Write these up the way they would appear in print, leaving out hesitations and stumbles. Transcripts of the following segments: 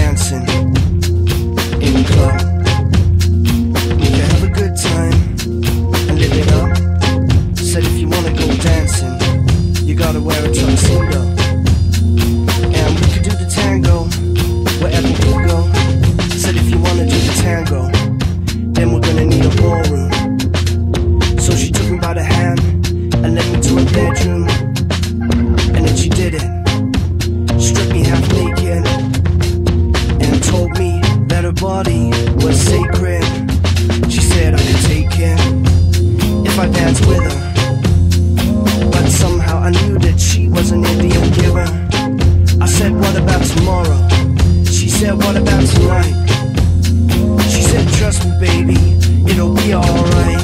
dancing in the club. We can have a good time and live it up. Said if you wanna go dancing, you gotta wear a tuxedo. And we could do the tango wherever we go. Said if you wanna do the tango, then we're gonna need a ballroom. So she took me by the hand and led me to her bedroom. And then she did it, stripped me half naked, and told me that her body was sacred. She said I could take it if I danced with her, but somehow I knew that she was an Indian giver. I said, what about tomorrow? She said, what about tonight? She said, trust me baby, it'll be alright.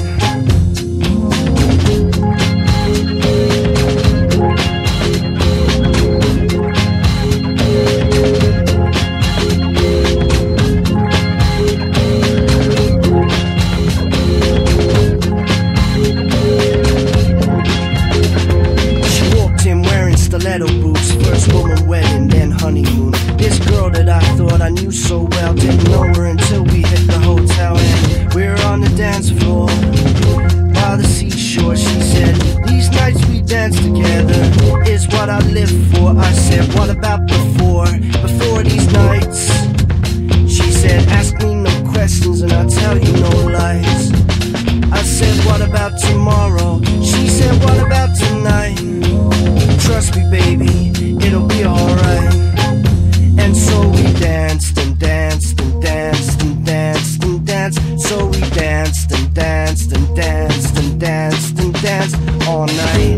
'Stiletto boots, first woman wedding, then honeymoon. This girl that I thought I knew so well, didn't know her until we hit the hotel. And we were on the dance floor by the seashore. She said, these nights we dance together is what I live for. I said, what about before these nights? She said, ask me no questions and I'll tell you no lies. I said, what about tomorrow? She said, what about tonight? Trust me baby, it'll be alright. And so we danced and danced and danced and danced and danced. So we danced and danced and danced and danced and danced all night.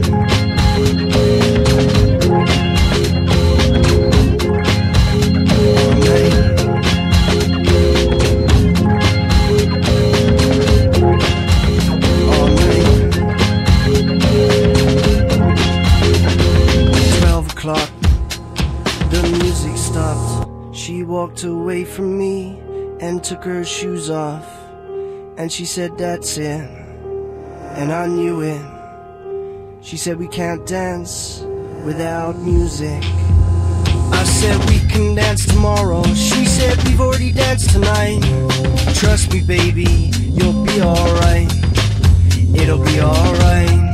All night. 12 o'clock, the music stopped. She walked away from me and took her shoes off. And she said, that's it. And I knew it. She said, we can't dance without music. I said, we can dance tomorrow. She said, we've already danced tonight. Trust me baby, you'll be alright. It'll be alright.